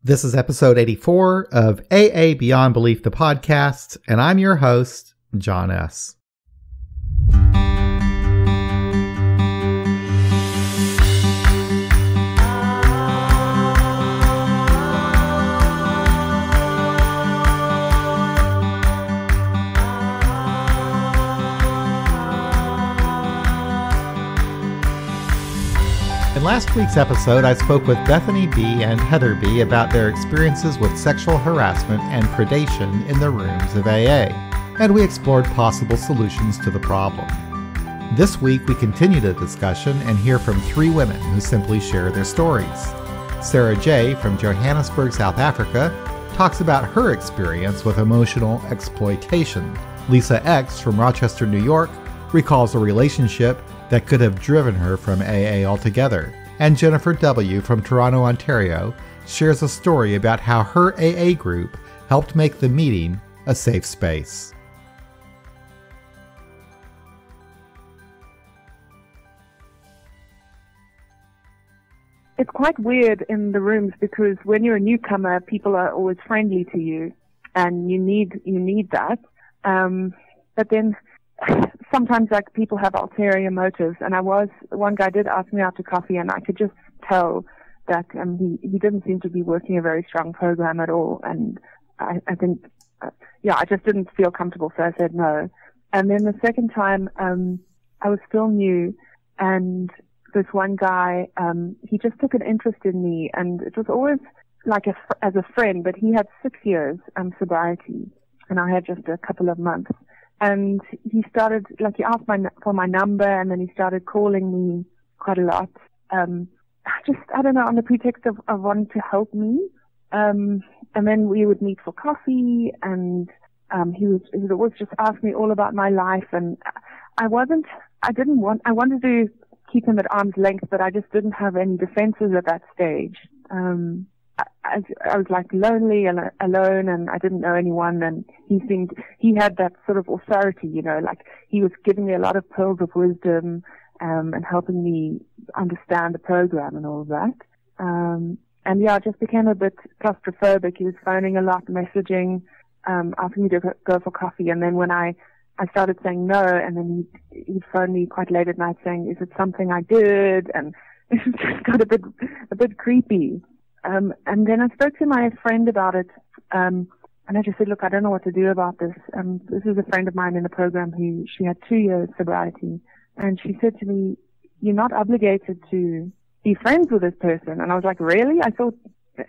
This is episode 84 of AA Beyond Belief, the podcast, and I'm your host, John S. In last week's episode, I spoke with Bethany B and Heather B about their experiences with sexual harassment and predation in the rooms of AA, and we explored possible solutions to the problem. This week, we continue the discussion and hear from three women who simply share their stories. Sarah J. from Johannesburg, South Africa, talks about her experience with emotional exploitation. Lisa X. from Rochester, New York, recalls a relationship that could have driven her from AA altogether. And Jennifer W. from Toronto, Ontario, shares a story about how her AA group helped make the meeting a safe space. It's quite weird in the rooms because when you're a newcomer, people are always friendly to you, and you need that. But then sometimes people have ulterior motives, and one guy did ask me out to coffee, and I could just tell that he didn't seem to be working a very strong program at all, and I think I just didn't feel comfortable, so I said no. And then the second time I was still new, and this one guy he just took an interest in me, and it was always like as a friend, but he had 6 years sobriety, and I had just a couple of months. And he started, he asked for my number, and then he started calling me quite a lot. I don't know, on the pretext of wanting to help me. And then we would meet for coffee, and he would always just ask me all about my life. And I wanted to keep him at arm's length, but I just didn't have any defenses at that stage. I was lonely and alone, and I didn't know anyone, and he had that sort of authority, he was giving me a lot of pearls of wisdom, and helping me understand the program and all of that. I just became a bit claustrophobic. He was phoning a lot, messaging, asking me to go for coffee, and then when I started saying no, and then he'd phone me quite late at night saying, is it something I did? And it just got a bit creepy. And then I spoke to my friend about it, and I just said, look, I don't know what to do about this. This is a friend of mine in the program she had 2 years sobriety, and she said to me, you're not obligated to be friends with this person. And I was like, really? I thought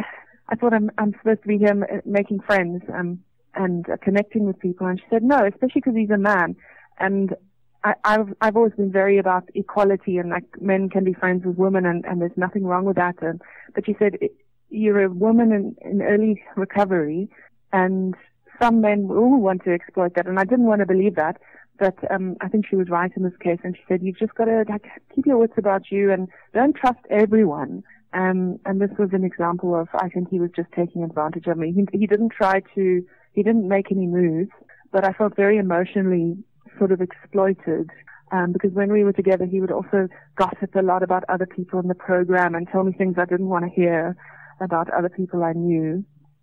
I'm supposed to be here making friends, and connecting with people. And she said, no, especially because he's a man. And I've always been very about equality, and men can be friends with women, and there's nothing wrong with that. But she said, you're a woman in early recovery, and some men will want to exploit that. And I didn't want to believe that, but I think she was right in this case. And she said, you've just got to keep your wits about you and don't trust everyone. And this was an example of, I think he was just taking advantage of me. He didn't make any moves, but I felt very emotionally sort of exploited, because when we were together, he would also gossip a lot about other people in the program and tell me things I didn't want to hear about other people I knew.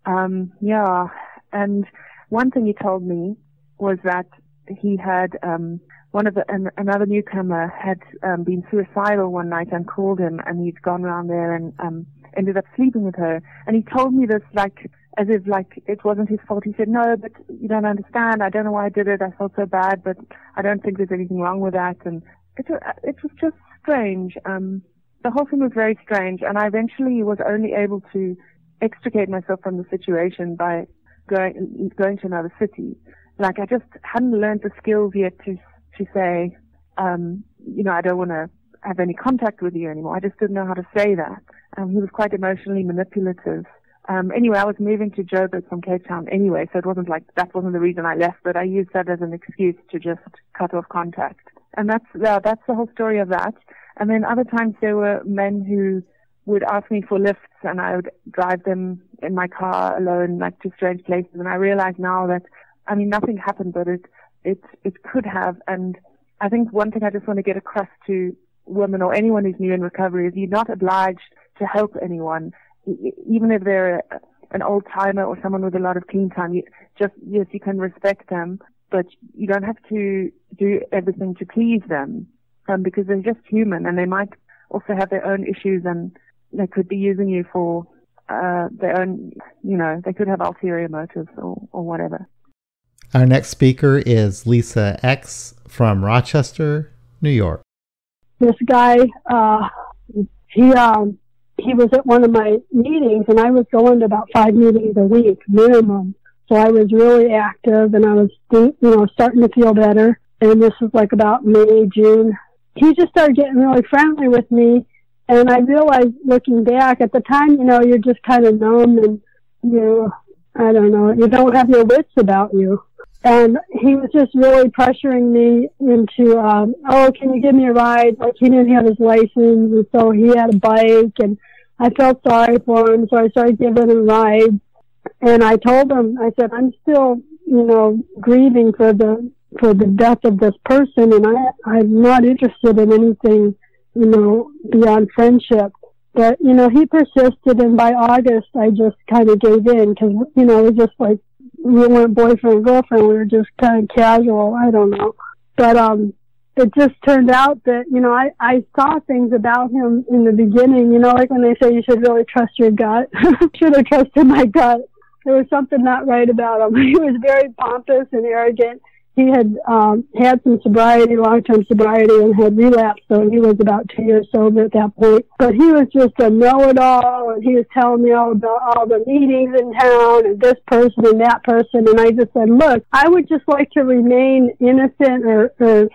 And one thing he told me was that he had another newcomer had been suicidal one night and called him, and he'd gone around there and ended up sleeping with her. And he told me this as if it wasn't his fault. He said, no, but you don't understand. I don't know why I did it. I felt so bad, but I don't think there's anything wrong with that. And it was just strange. The whole thing was very strange, and I eventually was only able to extricate myself from the situation by going to another city. I just hadn't learned the skills yet to say, I don't want to have any contact with you anymore. I just didn't know how to say that. He was quite emotionally manipulative. Anyway, I was moving to Joburg from Cape Town anyway, so it wasn't that wasn't the reason I left, but I used that as an excuse to just cut off contact. And that's the whole story of that. And then other times there were men who would ask me for lifts, and I would drive them in my car alone, to strange places. And I realize now that, nothing happened, but it could have. And I think one thing I just want to get across to women or anyone who's new in recovery is you're not obliged to help anyone. even if they're an old timer or someone with a lot of clean time, yes, you can respect them, but you don't have to do everything to please them, because they're just human, and they might also have their own issues, and they could be using you for their own, they could have ulterior motives or whatever. Our next speaker is Lisa X from Rochester, New York. This guy, he was at one of my meetings, and I was going to about 5 meetings a week minimum. So I was really active, and I was, starting to feel better. And this was like about May, June. He just started getting really friendly with me. And I realized, looking back at the time, you're just kind of numb, and you don't have your wits about you. And he was just really pressuring me into, can you give me a ride? Like, he didn't have his license, and so he had a bike, and I felt sorry for him, so I started giving him rides. And I told him, I said, I'm still, grieving for the death of this person, and I'm not interested in anything, beyond friendship. But, he persisted, and by August, I just kind of gave in, because, it was just like, we weren't boyfriend and girlfriend, we were just kind of casual, I don't know. But, it just turned out that, I saw things about him in the beginning, like when they say you should really trust your gut. Should have trusted my gut. There was something not right about him. He was very pompous and arrogant. He had had some sobriety, long-term sobriety, and had relapsed, so he was about 2 years sober at that point. But he was just a know-it-all, and he was telling me all about all the meetings in town, and this person and that person, and I just said, look, I would just like to remain innocent or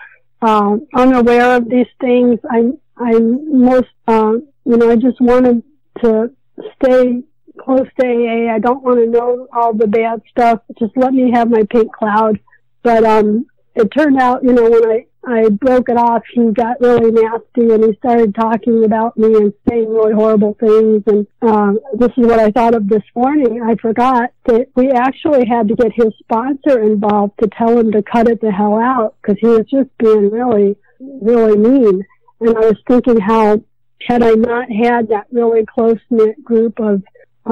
unaware of these things. I'm most, I just wanted to stay close to AA. I don't want to know all the bad stuff. Just let me have my pink cloud. But it turned out, when I broke it off, he got really nasty, and he started talking about me and saying really horrible things. And this is what I thought of this morning. I forgot that we actually had to get his sponsor involved to tell him to cut it the hell out, because he was just being really, really mean. And I was thinking how, had I not had that really close-knit group of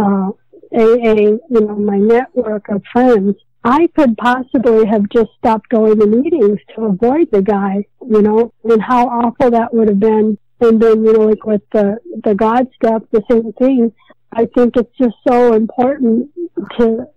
AA, my network of friends, I could possibly have just stopped going to meetings to avoid the guy, and how awful that would have been. And then, like with the God stuff, the same thing. I think it's just so important to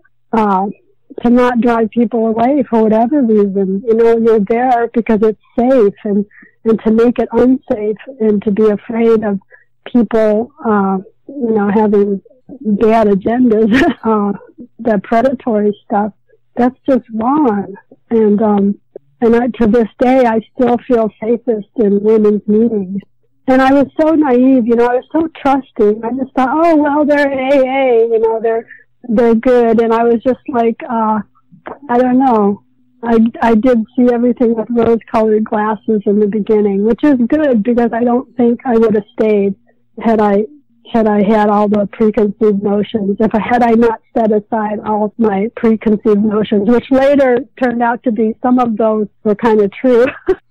not drive people away for whatever reason. You're there because it's safe, and to make it unsafe and to be afraid of people, having bad agendas, the predatory stuff. That's just wrong. And to this day, I still feel safest in women's meetings. And I was so naive, I was so trusting. I just thought, oh, well, they're at AA, they're good. And I was just like, I don't know. I did see everything with rose-colored glasses in the beginning, which is good, because I don't think I would have stayed had I had all the preconceived notions, if I not set aside all of my preconceived notions, which later turned out to be, some of those were kind of true.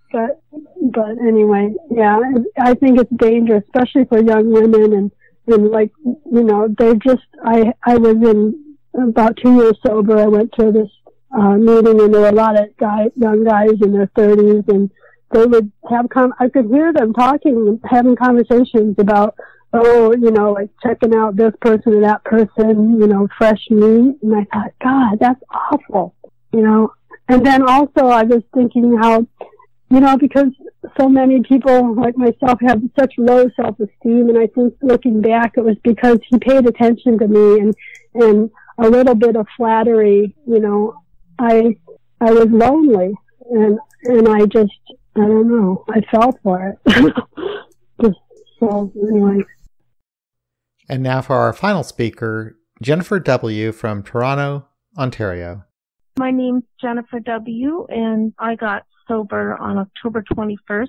but anyway, yeah, I think it's dangerous, especially for young women, and like, they're just, I was in about 2 years sober. I went to this meeting, and there were a lot of young guys in their 30s, and they would have I could hear them talking, having conversations about, like checking out this person or that person, fresh meat. And I thought, God, that's awful, And then also I was thinking how, because so many people like myself have such low self-esteem, and I think looking back, it was because he paid attention to me, and a little bit of flattery, I was lonely, and I just, I don't know, I fell for it. So anyway. And now for our final speaker, Jennifer W. from Toronto, Ontario. My name's Jennifer W., and I got sober on October 21st,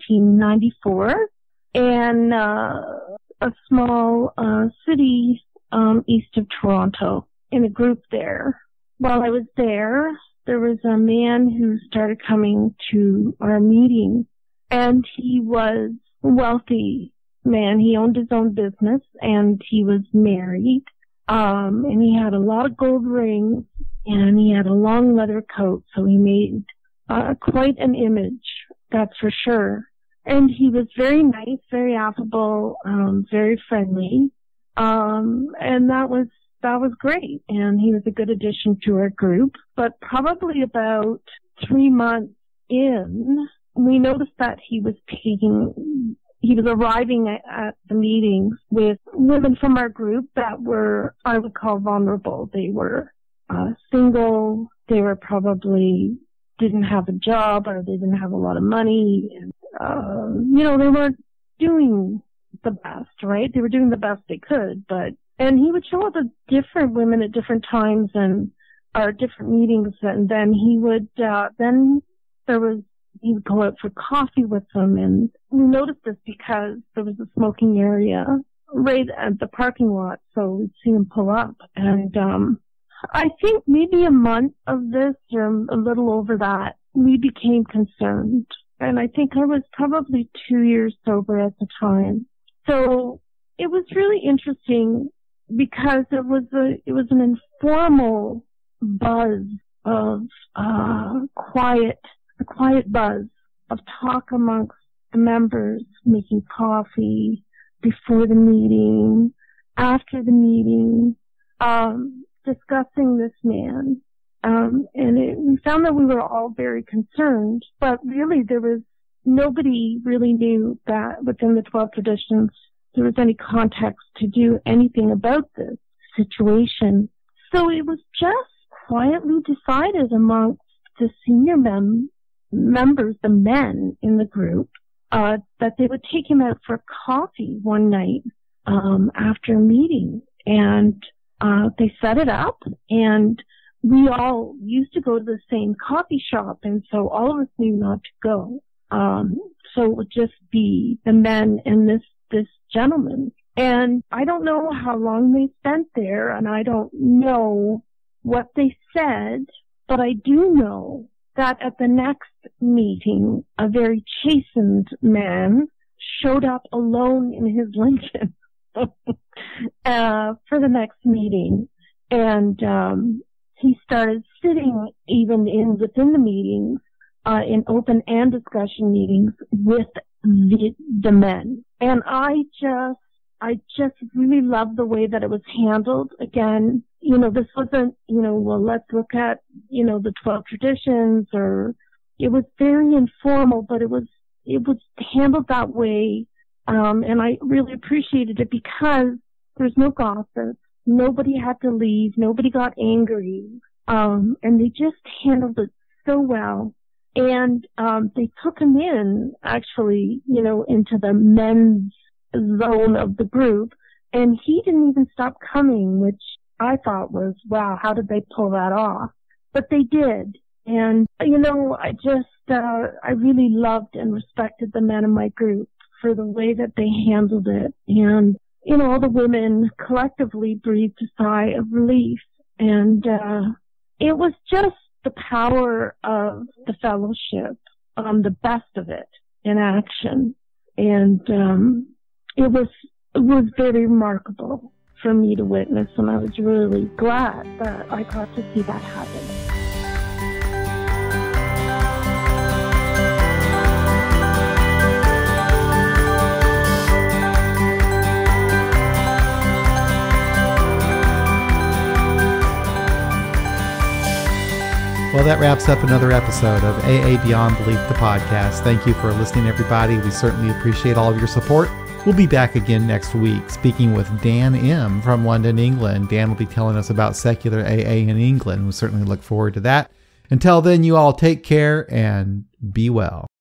1994, in a small city east of Toronto, in a group there. While I was there was a man who started coming to our meeting, and he was wealthy, man. He owned his own business and he was married. And he had a lot of gold rings and he had a long leather coat. So he made quite an image, that's for sure. And he was very nice, very affable, very friendly. And that was great. And he was a good addition to our group. But probably about 3 months in, we noticed that he was arriving at the meetings with women from our group that were, I would call, vulnerable. They were single. They were probably didn't have a job or they didn't have a lot of money. And, they weren't doing the best, right? They were doing the best they could, and he would show up with different women at different times and different meetings, and then he would go out for coffee with them. And we noticed this because there was a smoking area right at the parking lot, so we'd see him pull up. And I think maybe a month of this, or a little over that, we became concerned. And I think I was probably 2 years sober at the time. So it was really interesting because it was an informal buzz of a quiet buzz of talk amongst the members, making coffee before the meeting, after the meeting, discussing this man. We found that we were all very concerned, but really nobody really knew that within the 12 traditions there was any context to do anything about this situation. So it was just quietly decided amongst the senior members, the men in the group, that they would take him out for coffee one night after a meeting. And they set it up, and we all used to go to the same coffee shop, and so all of us knew not to go. So it would just be the men and this gentleman. And I don't know how long they spent there, and I don't know what they said, but I do know that at the next meeting, a very chastened man showed up alone in his Lincoln for the next meeting. And he started sitting even within the meetings, in open and discussion meetings with the men. And I just really loved the way that it was handled. Again, this wasn't, well, let's look at, the 12 traditions, or it was very informal, but it was handled that way. And I really appreciated it because there's no gossip. Nobody had to leave. Nobody got angry. And they just handled it so well. And they took him in, actually, into the men's zone of the group. And he didn't even stop coming, which I thought was, wow, how did they pull that off? But they did. And, I really loved and respected the men in my group for the way that they handled it. And, all the women collectively breathed a sigh of relief. And it was just the power of the fellowship, the best of it in action. And it was very remarkable for me to witness, and I was really glad that I got to see that happen. Well, that wraps up another episode of AA Beyond Belief, the podcast. Thank you for listening, everybody. We certainly appreciate all of your support. We'll be back again next week, speaking with Dan M. from London, England. Dan will be telling us about secular AA in England. We certainly look forward to that. Until then, you all take care and be well.